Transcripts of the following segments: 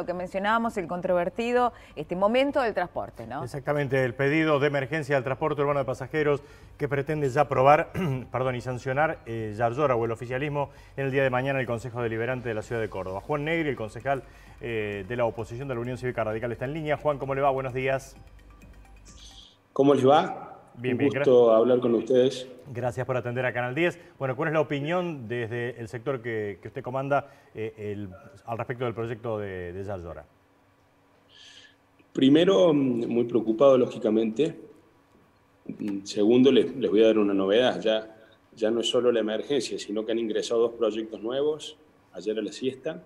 que mencionábamos, el controvertido momento del transporte, ¿no? Exactamente, el pedido de emergencia del transporte urbano de pasajeros que pretende ya aprobar y sancionar Yallora o el oficialismo en el día de mañana el Consejo Deliberante de la Ciudad de Córdoba. Juan Negri, el concejal de la oposición de la Unión Cívica Radical, está en línea. Juan, ¿cómo le va? Buenos días. ¿Cómo les va? Bien, Un gusto hablar con ustedes. Gracias por atender a Canal 10. Bueno, ¿cuál es la opinión desde el sector que usted comanda al respecto del proyecto de Yallora? Primero, muy preocupado, lógicamente. Segundo, les voy a dar una novedad. Ya no es solo la emergencia, sino que han ingresado 2 proyectos nuevos, ayer a la siesta,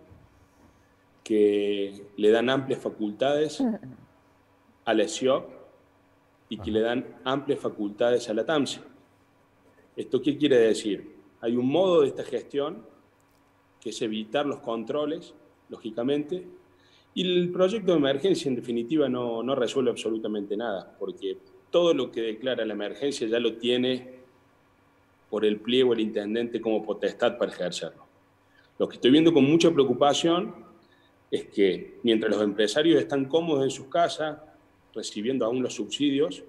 que le dan amplias facultades a la SIOP y que le dan amplias facultades a la TAMSE. ¿Esto qué quiere decir? Hay un modo de esta gestión que es evitar los controles, lógicamente, y el proyecto de emergencia, en definitiva, no resuelve absolutamente nada, porque todo lo que declara la emergencia ya lo tiene por el pliego el intendente como potestad para ejercerlo. Lo que estoy viendo con mucha preocupación es que mientras los empresarios están cómodos en sus casas, recibiendo aún los subsidios,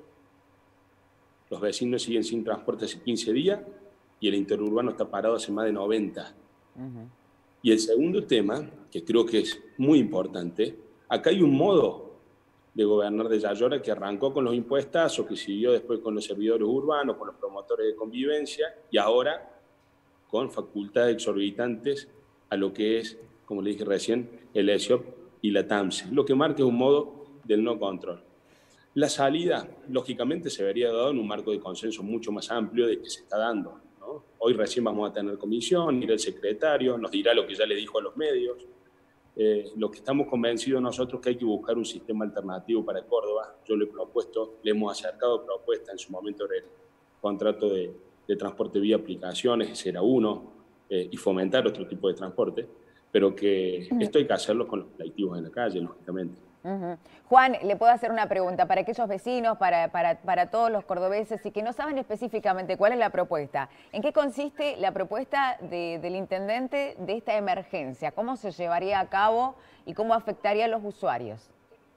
los vecinos siguen sin transporte hace 15 días y el interurbano está parado hace más de 90. Y el segundo tema, que creo que es muy importante, acá hay un modo de gobernar de Yallora que arrancó con los impuestazos, que siguió después con los servidores urbanos, con los promotores de convivencia y ahora con facultades exorbitantes a lo que es, como le dije recién, el ESIOP y la TAMSE, lo que marca un modo del no control. La salida, lógicamente, se vería dado en un marco de consenso mucho más amplio de que se está dando, ¿no? Hoy recién vamos a tener comisión, irá el secretario, nos dirá lo que ya le dijo a los medios. Lo que estamos convencidos nosotros que hay que buscar un sistema alternativo para Córdoba. Yo le he propuesto, le hemos acercado propuestas en su momento del contrato de transporte vía aplicaciones, ese era uno, y fomentar otro tipo de transporte, pero que esto hay que hacerlo con los colectivos en la calle, lógicamente. Juan, le puedo hacer una pregunta para aquellos vecinos, para todos los cordobeses y que no saben específicamente cuál es la propuesta. ¿En qué consiste la propuesta del intendente de esta emergencia? ¿Cómo se llevaría a cabo y cómo afectaría a los usuarios?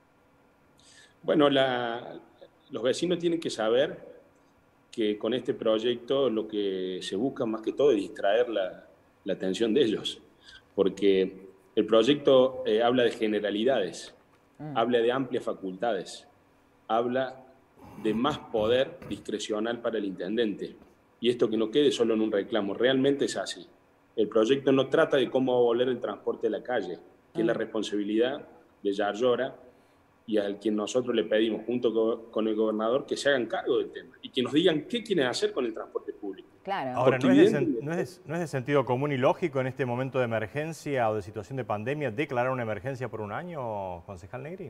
Bueno, los vecinos tienen que saber que con este proyecto lo que se busca más que todo es distraer la atención de ellos, porque el proyecto habla de generalidades. Habla de amplias facultades, habla de más poder discrecional para el intendente. Y esto que no quede solo en un reclamo, realmente es así. El proyecto no trata de cómo volver el transporte a la calle, que es la responsabilidad de Yallora y al quien nosotros le pedimos, junto con el gobernador, que se hagan cargo del tema y que nos digan qué quieren hacer con el transporte público. Claro. Ahora, ¿no es de sentido común y lógico en este momento de emergencia o de situación de pandemia declarar una emergencia por un año, concejal Negri?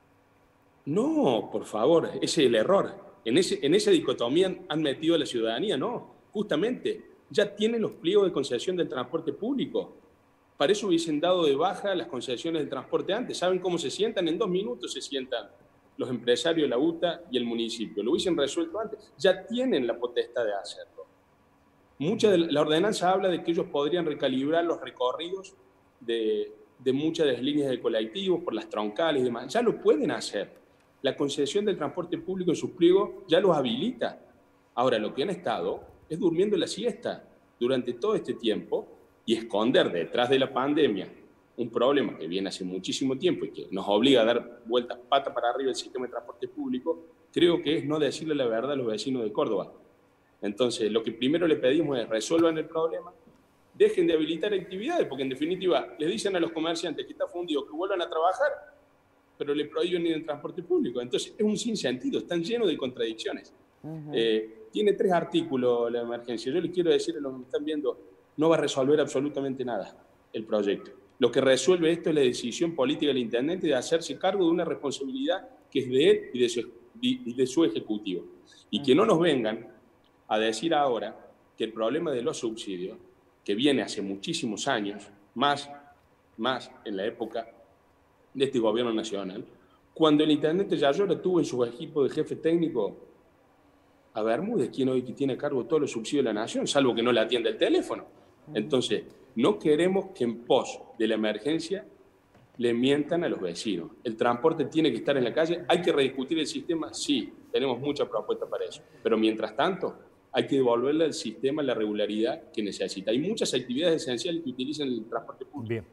No, por favor, ese es el error. En esa dicotomía han metido a la ciudadanía, no. Justamente, ya tienen los pliegos de concesión del transporte público. Para eso hubiesen dado de baja las concesiones del transporte antes. ¿Saben cómo se sientan? En 2 minutos se sientan los empresarios de la UTA y el municipio. Lo hubiesen resuelto antes. Ya tienen la potestad de hacerlo. Mucha de la ordenanza habla de que ellos podrían recalibrar los recorridos de muchas de las líneas de colectivos por las troncales y demás. Ya lo pueden hacer. La concesión del transporte público en sus pliegos ya los habilita. Ahora, lo que han estado es durmiendo la siesta durante todo este tiempo y esconder detrás de la pandemia un problema que viene hace muchísimo tiempo y que nos obliga a dar vueltas pata para arriba el sistema de transporte público, creo que es no decirle la verdad a los vecinos de Córdoba. Entonces, lo que primero le pedimos es resuelvan el problema, dejen de habilitar actividades, porque en definitiva les dicen a los comerciantes que está fundido que vuelvan a trabajar, pero le prohíben ir en transporte público. Entonces, es un sinsentido, están llenos de contradicciones. Tiene 3 artículos la emergencia. Yo les quiero decir a los que me están viendo, no va a resolver absolutamente nada el proyecto. Lo que resuelve esto es la decisión política del intendente de hacerse cargo de una responsabilidad que es de él y de su ejecutivo. Y que no nos vengan a decir ahora que el problema de los subsidios, que viene hace muchísimos años, más en la época de este gobierno nacional, cuando el intendente Yallora tuvo en su equipo de jefe técnico a Bermúdez, quien hoy tiene a cargo todos los subsidios de la nación, salvo que no le atienda el teléfono. Entonces, no queremos que en pos de la emergencia le mientan a los vecinos. El transporte tiene que estar en la calle. ¿Hay que rediscutir el sistema? Sí, tenemos mucha propuesta para eso. Pero mientras tanto, hay que devolverle al sistema la regularidad que necesita. Hay muchas actividades esenciales que utilizan el transporte público. Bien.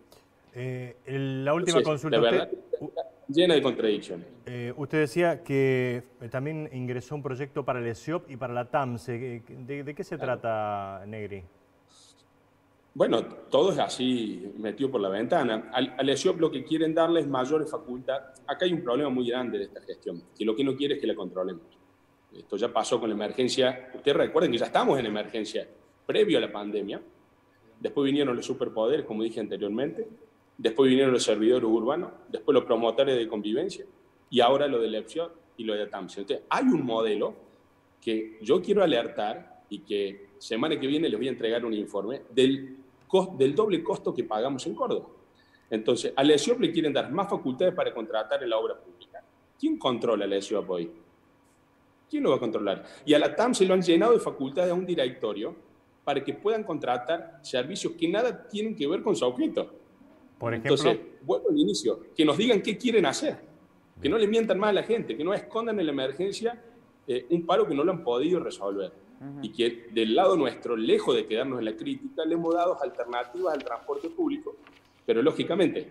La última consulta. La verdad está llena de contradicciones. Usted decía que también ingresó un proyecto para el ESIOP y para la TAMSE. ¿De qué se trata, Negri? Bueno, todo es así metido por la ventana. Al ESIOP lo que quieren darle es mayores facultades. Acá hay un problema muy grande de esta gestión, que lo que no quiere es que la controlemos. Esto ya pasó con la emergencia. Ustedes recuerden que ya estamos en emergencia previo a la pandemia. Después vinieron los superpoderes, como dije anteriormente. Después vinieron los servidores urbanos. Después los promotores de convivencia. Y ahora lo del ESIOP y lo de TAMSE. Entonces, hay un modelo que yo quiero alertar y que semana que viene les voy a entregar un informe del doble costo que pagamos en Córdoba. Entonces, al ESIOP le quieren dar más facultades para contratar en la obra pública. ¿Quién controla al ESIOP hoy? ¿Quién lo va a controlar? Y a la TAM se lo han llenado de facultades a un directorio para que puedan contratar servicios que nada tienen que ver con su objeto. Por ejemplo, entonces, vuelvo al inicio, que nos digan qué quieren hacer, que no le mientan más a la gente, que no escondan en la emergencia un paro que no lo han podido resolver. Y que del lado nuestro, lejos de quedarnos en la crítica, le hemos dado alternativas al transporte público. Pero lógicamente,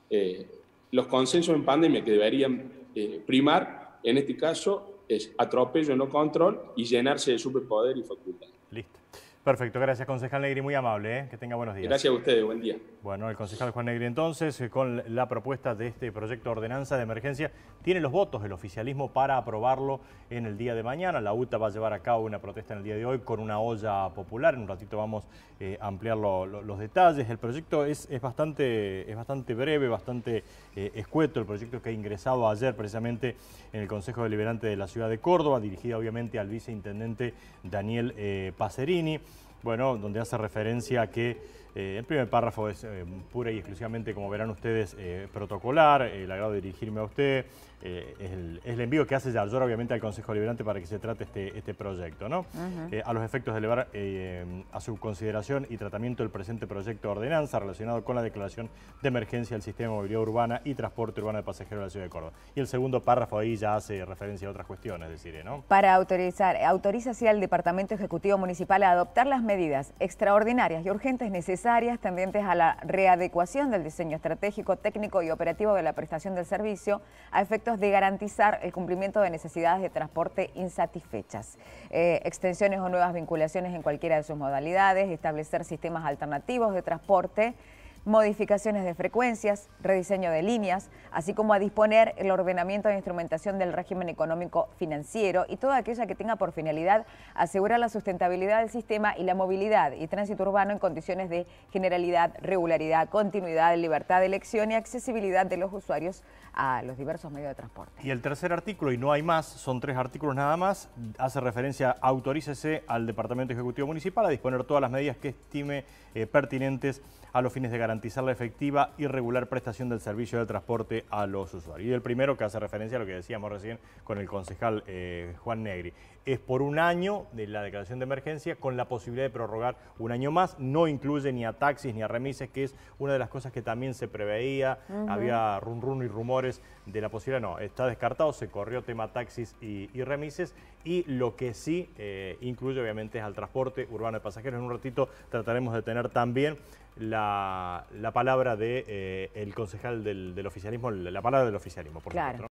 los consensos en pandemia que deberían primar, en este caso, es atropello, no control, y llenarse de superpoder y facultad. Listo. Perfecto, gracias, concejal Negri, muy amable, que tenga buenos días. Gracias a ustedes, buen día. Bueno, el concejal Juan Negri entonces, con la propuesta de este proyecto de ordenanza de emergencia, tiene los votos del oficialismo para aprobarlo en el día de mañana. La UTA va a llevar a cabo una protesta en el día de hoy con una olla popular. En un ratito vamos a ampliar los detalles. El proyecto es bastante breve, bastante escueto. El proyecto que ha ingresado ayer precisamente en el Consejo Deliberante de la Ciudad de Córdoba, dirigido obviamente al viceintendente Daniel Pacerini. Bueno, donde hace referencia a que el primer párrafo es pura y exclusivamente, como verán ustedes, protocolar, el agrado de dirigirme a usted, es el envío que hace Yarlora obviamente al Consejo Deliberante para que se trate este proyecto, ¿no? A los efectos de elevar a su consideración y tratamiento el presente proyecto de ordenanza relacionado con la declaración de emergencia del sistema de movilidad urbana y transporte urbano de pasajeros de la Ciudad de Córdoba. Y el segundo párrafo ahí ya hace referencia a otras cuestiones, decir, ¿no? Para autoriza así al Departamento Ejecutivo Municipal a adoptar las medidas extraordinarias y urgentes necesarias tendentes a la readecuación del diseño estratégico, técnico y operativo de la prestación del servicio a efectos de garantizar el cumplimiento de necesidades de transporte insatisfechas, extensiones o nuevas vinculaciones en cualquiera de sus modalidades, establecer sistemas alternativos de transporte, modificaciones de frecuencias, rediseño de líneas, así como a disponer el ordenamiento de instrumentación del régimen económico financiero y toda aquella que tenga por finalidad asegurar la sustentabilidad del sistema y la movilidad y tránsito urbano en condiciones de generalidad, regularidad, continuidad, libertad de elección y accesibilidad de los usuarios a los diversos medios de transporte. Y el tercer artículo, y no hay más, son 3 artículos nada más, hace referencia, autorícese al Departamento Ejecutivo Municipal a disponer todas las medidas que estime pertinentes a los fines de garantizar la efectiva y regular prestación del servicio de transporte a los usuarios. Y el primero, que hace referencia a lo que decíamos recién con el concejal Juan Negri, es por un año de la declaración de emergencia con la posibilidad de prorrogar un año más. No incluye ni a taxis ni a remises, que es una de las cosas que también se preveía. Había run y rumores de la posibilidad. No, está descartado, se corrió tema taxis y remises. Y lo que sí incluye obviamente es al transporte urbano de pasajeros. En un ratito trataremos de tener también la palabra del concejal del oficialismo, la palabra del oficialismo, por supuesto, ¿no?